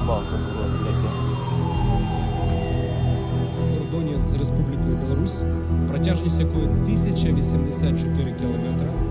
Рибалка було таке. кордоні з Республікою Білорусь, протяжність якої 1084 кілометри.